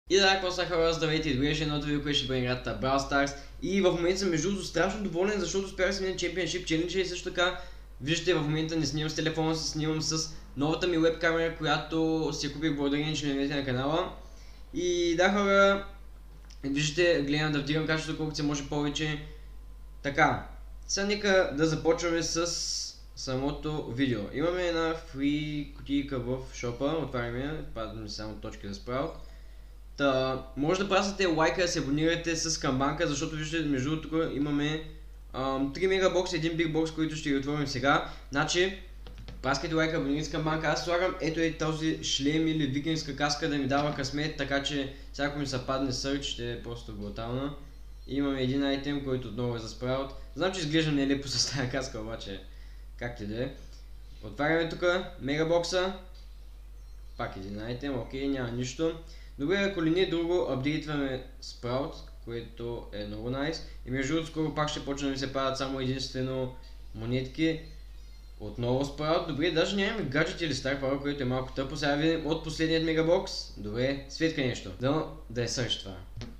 И да, какво са хора, здравейте и добре, едното видео, което ще бъде играта Brawl Stars. И в момента съм между другото страшно доволен, защото успях да сменя Championship Challenge и също така, виждате, в момента не снимам с телефона, се снимам с новата ми веб камера, която си купих благодарение членовете на канала. И да хора, виждате, гледам да вдигам качеството колкото се може повече. Така, сега нека да започваме с самото видео. Имаме една фри кутийка в шопа, отваряме, падаме само точки за Sprout. Може да прасвате лайка, да се абонирате с камбанка, защото виждате, между другото тук имаме 3 мегабокса и 1 бигбокс, които ще ги отворим сега. Значи, праскайте лайка, абонирайте с камбанка. Аз слагам ето е този шлем или викингска каска да ми дава късмет, така че всяко ми се падне сърч, ще е просто брутално. И имаме един айтем, който отново е за Sprout. Знам, че изглежда не е лепо с тази каска, обаче както и да е. Отваряме тук мегабокса. Пак един айтем, окей, няма нищо. Добре, ако ли не е друго, апдейтваме Sprout, което е много найс. И между другото скоро пак ще почне да ми се падат само единствено монетки. Отново Sprout. Добре, даже нямаме гаджет или Star Power, което е малко тъпо. Сега видим от последният мегабокс. Добре, светка нещо. Да е сърч това.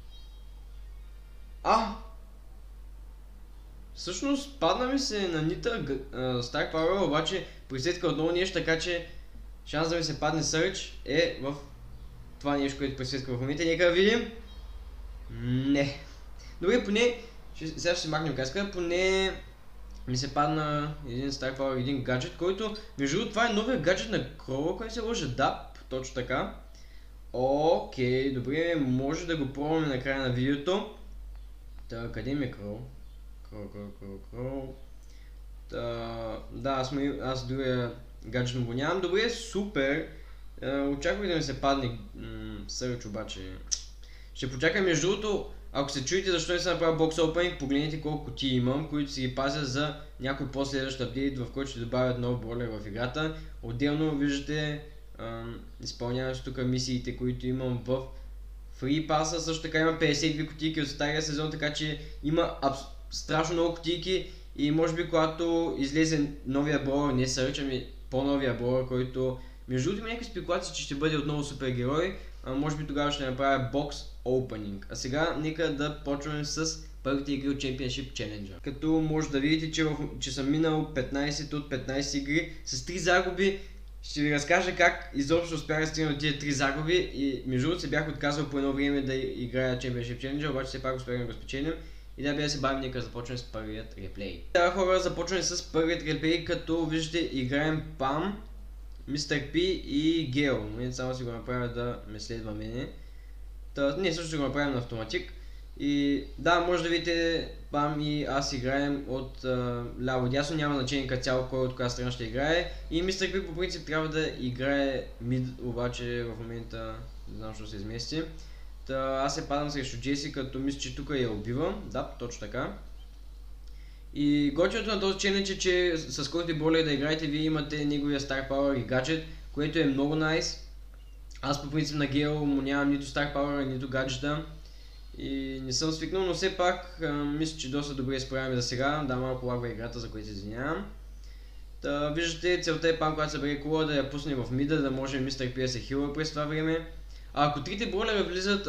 Всъщност падна ми се на нита Star Power, обаче пресветка отново нещо, така че шанс да ми се падне сърч е в това нещо, което пресветка в момента. Нека да видим. Не. Добре, поне, сега ще си махнем каска, поне ми се падна един Star Power, един гаджет, който, между другото, това е новия гаджет на Кроу, който се лъжа, да, точно така. Окей, добре, може да го пробваме на края на видеото. Къде ми е Кроу? Кроу. Да, аз другия гаджет го нямам. Добре, супер. Очаквах да ми се падне сърч, обаче ще почакам. Между другото, ако се чуете защо не съм направил бокс опенинг, погледнете колко кутии имам, които си ги пазя за някой последващ апдейт, в който ще добавят нов бройлер в играта. Отделно виждате изпълнявам тук мисиите, които имам в Free Pass. Също така има 52 кутийки от стария сезон, така че има страшно много кутийки. И може би когато излезе новия бройлер, не сърч, ами по-новия бройлер, който между другото има някакви спекулации, че ще бъде отново супергерой. Може би тогава ще направя бокс опенинг. А сега нека да почваме с първите игри от Championship Challenge. Като може да видите, че съм минал 15 от 15 игри с 3 загуби. Ще ви разкажа как изобщо успях да стигна от тия 3 загуби и между другото се бях отказал по едно време да играя Championship Challenge, обаче все пак успях да го спечелим. И да се бавим, нека започнем с първият реплей. Сега хора, започваме с първият реплей, като виждате играем Пам, Мистер Пи и Гео. В момента само си го направя да ме следва мене. Не, също ще го направим на автоматик. И да, може да видите Пам и аз играем от ляво дясно, няма значение като цяло кой от коя страна ще играе. И Мистер Пи по принцип трябва да играе мид, обаче в момента не знам защо се измести. Аз се падам срещу Джеси, като мисля, че тук я убивам. Да, точно така. И готиното на този челендж е, че с който более да играете, вие имате неговия Star Power и гаджет, което е много найс. Аз по принцип на Гео му нямам нито Star Power, нито гаджета. И не съм свикнал, но все пак мисля, че доста добре справяме за сега. Да, малко лагва играта, за което се извинявам. Виждате, целта е Пам, когато събере кула, да я пусне в мида, да може Мистер Пи да се хилва през това време. Ако трите бройлера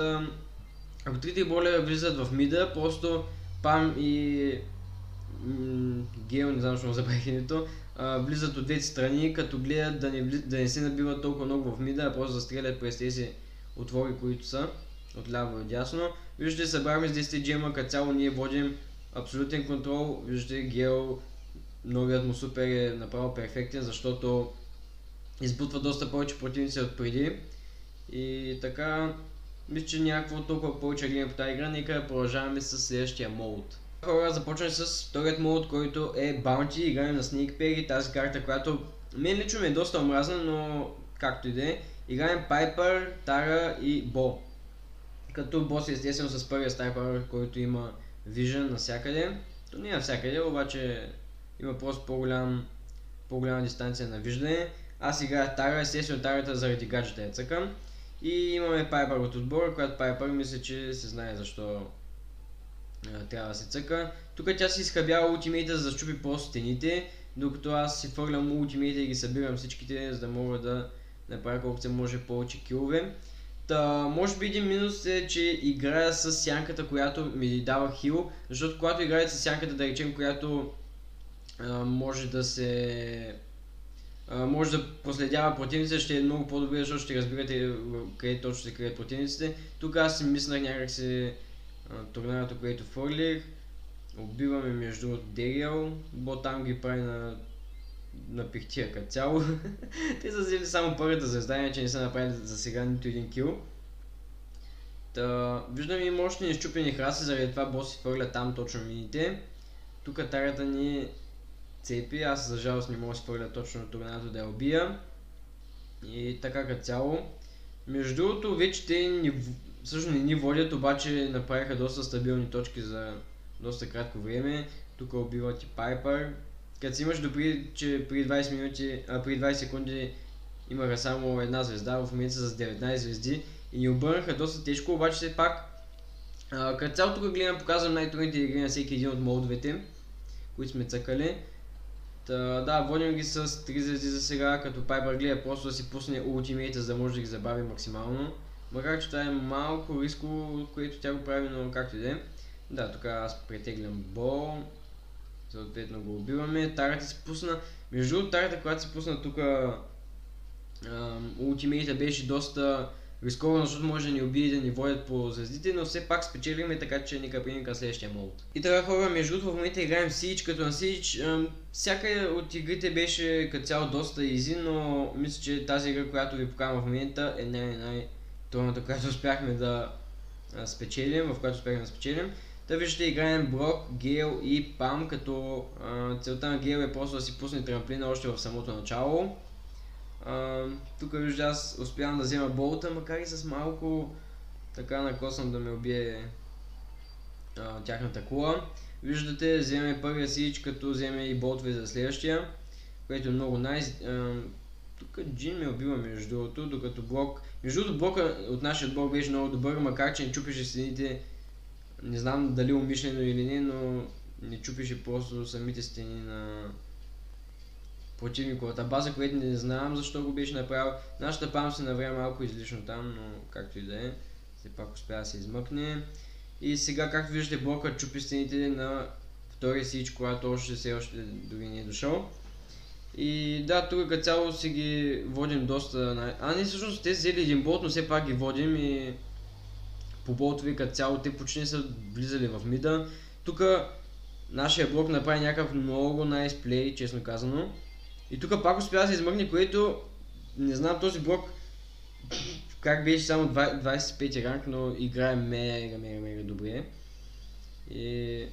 влизат в мида, просто Пам и Гео, не знам защо му забравих името, влизат от двете страни, като гледат да не се набиват толкова много в мида, а просто да стрелят през тези отвори, които са от ляво и дясно. Виждате, събрахме с 10 джема, като цяло ние водим абсолютен контрол. Виждате, Гео, новият му супер е направо перфектен, защото избутва доста повече противници от преди. И така, мисля, че някакво толкова повече гледаме по тази игра, нека продължаваме с следващия мод. Хора, започваме с вторият мод, който е Bounty. Играем на Snake Perry, тази карта, която мен лично ми е доста омразна, но както и да е. Играем Пайпър, Тара и Бо. Като бос е естествено с първия Star Power, който има Vision навсякъде. То не е навсякъде, обаче има просто по-голяма дистанция на виждане. Аз играя Тара, естествено Тарата заради гаджета я цъкам. И имаме Пайпър от отбора, която Пайпър мисля, че се знае защо трябва да се цъка. Тук тя си изхабява ултимейта, за да щупи по стените, докато аз си фърлям ултимейта и ги събирам всичките, за да мога да направя колкото се може повече килове. Може би един минус е, че играя с сянката, която ми дава хил, защото когато играете с сянката, да речем, която може да проследява противниците, ще е много по-добре, защото ще разбирате къде точно се крият противниците. Тук аз си мислях някакси торнадото, което фърлих. Убиваме между другото Дериал, там ги прави на пихтия като цяло. Те са взели само първата звезда, иначе не са направили за сега нито един кил. Виждам има още неизчупени храси, заради това боси фърля там точно мините. Тук тарата ни цепи, аз за жалост не мога да фърля точно торнадото да я убия. И така като цяло. Между другото вече те всъщност не ни водят, обаче направиха доста стабилни точки за доста кратко време. Тук убиват и Пайпър. Като си имаш допри, че при 20 секунди имаха само една звезда, в момента са с 19 звезди и ни обърнаха доста тежко, обаче все пак като цяло тук гледам, показвам най-трудните игри на всеки един от модовете, които сме цъкали. Да, водим ги с 3 звезди за сега, като Пайпър гледа просто да си пусне ултимейта, за да може да ги забави максимално. Макар че това е малко рисково, което тя го прави, но както и да е. Да, тук аз претеглям бол. Съответно го убиваме. Тарата си пусна. Между другото, тарата, която си пусна тук ултимейта беше доста рисковано, защото може да ни убие и да ни водят по звездите, но все пак спечелиме, така че нека преминем към следващия мод. И така хора, между другото в момента играем Siege, като на Siege всяка от игрите беше като цяло доста изи, но мисля, че тази игра, която ви покажам в момента е най-трудната, която успяхме да спечелим, Да виждате, играем Брок, Гейл и Пам, като целта на Гейл е просто да си пусне трамплина още в самото начало. Тук вижда, аз успявам да взема болта, макар и с малко така накосвам да ме убие тяхната кула. Виждате, вземе първия Siege, като вземе и болтове за следващия, което е много найс. Тук Джин ме убива между другото, докато Брок... Между другото блока от нашия блок беше много добър, макар че не чупеше стените. Не знам дали умишлено или не, но не чупеше просто самите стени на противниковата база, което не знам защо го беше направил. Нашата Пам се навря малко излишно там, но както и да е, все пак успя да се измъкне. И сега, както виждате, блока чупи стените на втория Siege, когато още дори не е дошъл. И да, тук като цяло си ги водим доста... не, всъщност те взели един болт, но все пак ги водим и по болтови като цяло те почти не са влизали в мида. Тук нашия блок направи някакъв много найс плей, честно казано. И тук пак успя да се измъкне, което не знам този блок как беше само 25 ранг, но играе мега добре. И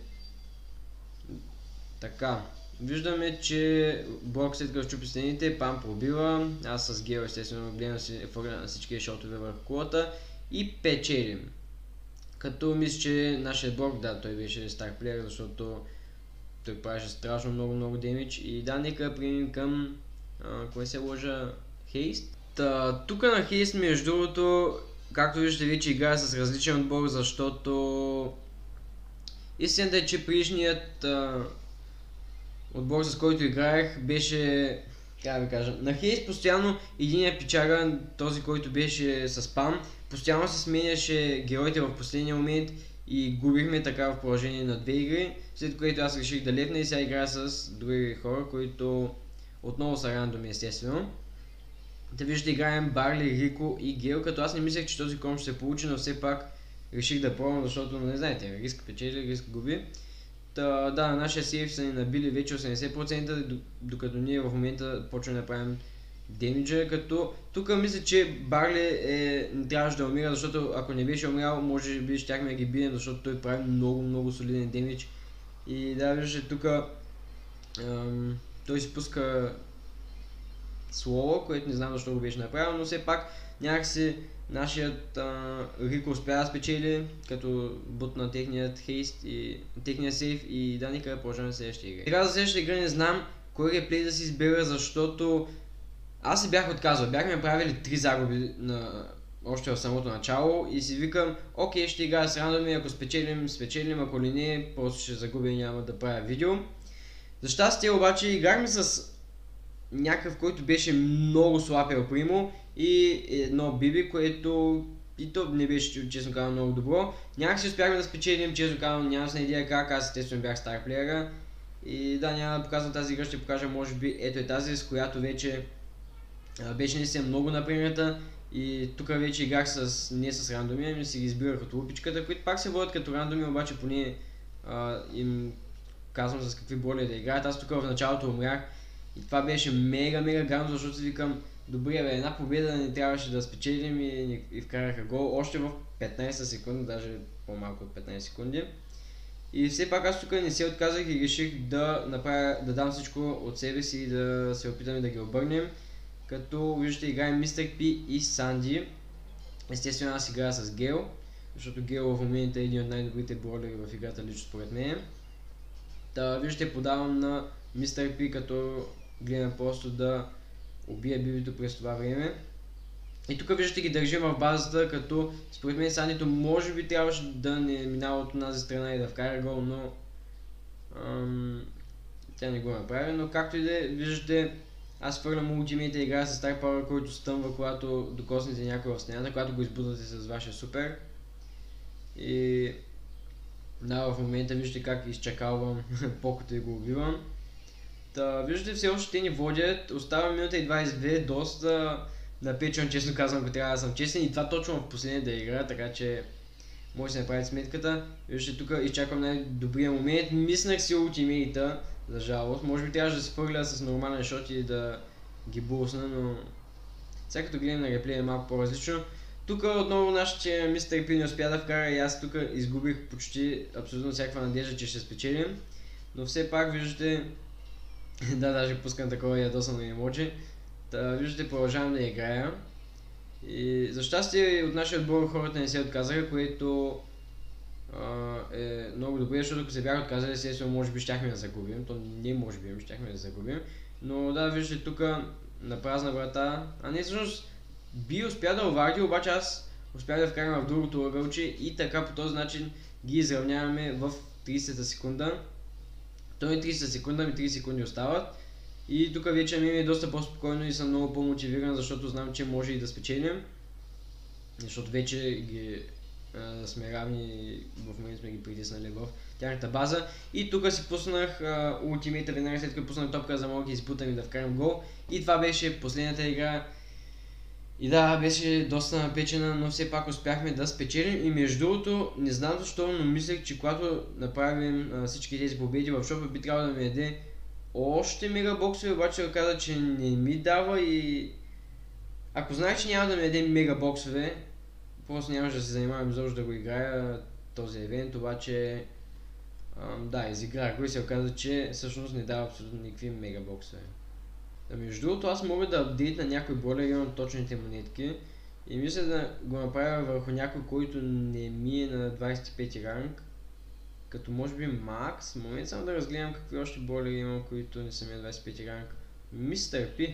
така, виждаме, че блок след като щупи стените, Пам пробива, аз с Гейл естествено гледам си фърля на всички шотове върху кулата и печелим. Като мисля, че нашия блок, да, той беше стар плеер, защото той правеше страшно много демидж. И да, нека преминем към, кое се лъжа, Хейст. Тук на Хейст, между другото, както виждате, вече играя с различен отбор, защото истината е, че предишният отбор, с който играех, беше, как да ви кажа, на Хейст постоянно единия пичага, този, който беше с Пам, постоянно се сменяше героите в последния момент и губихме така в положение на 2 игри, след което аз реших да лепна и сега играя с други хора, които отново са рандоми естествено. Да виждате, играем Барли, Рико и Гейл, като аз не мислех, че този комп ще се получи, но все пак реших да пробвам, защото не знаете, риск печели, риск губи. Да, на нашия сейф са ни набили вече 80%, докато ние в момента почваме да правим демиджа, като тук мисля, че Барли не трябваше да умира, защото ако не беше умирал, може би щяхме да ги бием, защото той прави много солиден демидж. И да, виждате тук той си пуска слова, което не знам защо го беше направил, но все пак някакси нашият Рико успя да спечели, като бутна техният хейст и техният сейф и да, нека продължаваме следващия игра. Сега за следващата игра не знам кой реплей да си избера, защото аз се бях отказал. Бяхме направили 3 загуби още в самото начало и си викам, окей, ще играя с рандоми, ако спечелим, ако ли не, просто ще загубя и няма да правя видео. За щастие обаче играхме с някакъв, който беше много слаб Ел Примо и едно Биби, което и то не беше, честно казвам, много добро. Някак си успяхме да спечелим, честно казвам, нямам с идея как, аз естествено бях стар плеера. И да, няма да показвам тази игра, ще покажа може би ето е тази, с която вече беше наистина много напрегната. И тук вече играх не с рандоми, ами си ги избирах от лупичката, които пак се водят като рандоми, обаче поне им казвам с какви боли да играят. Аз тук в началото умрях и това беше мега гадно, защото си викам, добре бе, една победа не трябваше да спечелим и вкараха гол още в 15 секунди, даже по-малко от 15 секунди. И все пак аз тук не се отказах и реших да дам всичко от себе си и да се опитаме да ги обърнем. Като виждате, играем Мистер Пи и Санди. Естествено аз играя с Гел, защото Гел в момента е един от най-добрите бройлери в играта лично според мен. Та виждате, подавам на Мистер Пи, като гледам просто да убия бибито през това време. И тук виждате ги държим в базата, като според мен Сандито може би трябваше да не минава от тази страна и да вкара гол, но тя не го направи, но както и да е, виждате, аз фърлям ултимейта и играя с Star Power, който стъмва, когато докоснете някой в стената, когато го избутате с вашия супер. И да, в момента виждате как изчакалвам покото и го убивам. Та виждате, все още те ни водят, остава минута и 22, доста напечен, честно казвам, ако трябва да съм честен, и това точно в последната игра, така че може да си направите сметката. Виждате, тук изчаквам най-добрия момент, миснах си ултимейта, за жалост, може би трябваше да се фърля с нормален шот и да ги булсна, но сега като гледам на реплея е малко по-различно. Тук отново нашия Мистер Пи не успя да вкара и аз тук изгубих почти абсолютно всякаква надежда, че ще спечелим, но все пак виждате, да, даже пускам такова ядосано емоджи. Та виждате, продължавам да играя. И за щастие от нашия отбор хората не се отказаха, което е много добре, защото ако се бяха отказали, естествено може би щяхме да загубим. То не може би, щяхме да загубим. Но да, виждате тук на празна врата. А не, всъщност би успя да оварди, обаче аз успях да вкарам в другото ъгълче и така по този начин ги изравняваме в 30-та секунда. То не 30 секунда, ми 30 секунди остават. И тук вече ми е доста по-спокойно и съм много по-мотивиран, защото знам, че може и да спечелим. Защото вече сме равни и в момента сме ги притиснали в тяхната база. И тук си пуснах ултимейта веднага след като пуснах топка, за да мога да избутам и да вкарам гол. И това беше последната игра. И да, беше доста напечена, но все пак успяхме да спечелим. И между другото, не знам защо, но мислех, че когато направим всички тези победи в шопа, би трябвало да ми даде още мегабоксове, обаче го каза, че не ми дава и ако знаех, че няма да ми даде мегабоксове, просто нямаше да се занимавам изобщо да го играя този евент, обаче да, изиграх го и се оказа, че всъщност не дава абсолютно никакви мегабоксове. Между другото, аз мога да апдейтна някой бойлер, имам точните монетки и мисля да го направя върху някой, който не ми е на 25 ранг. Като може би Макс, момент само да разгледам какви още бойлери имам, които не са ми на 25 ранг. Мистер Пи.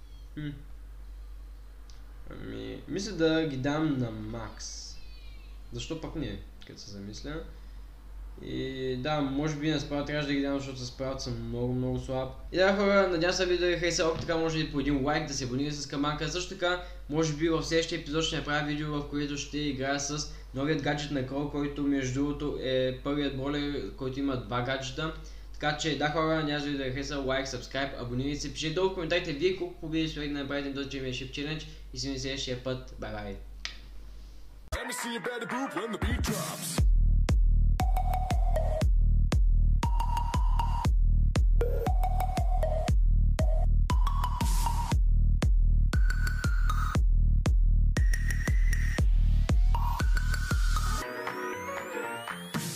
Мисля да ги дам на Макс. Защо пък не, като се замисля. И да, може би на справа трябваше да ги дам, защото с справа съм много слаб. И да, хора, надявам се видео да ви хареса, ако така може и по един лайк, да се абонирате с камбанка. Също така, може би в следващия епизод ще направя видео, в което ще играя с новият гаджет на Крол, който между другото е първият бойлер, който има два гаджета. Така че да, хора, надявам се да ви хареса, лайк, сабскрайб, абонирайте се, пишете долу в коментарите вие колко победи успяхте да направите на този Championship Challenge и се видим следващия път. Бай бай!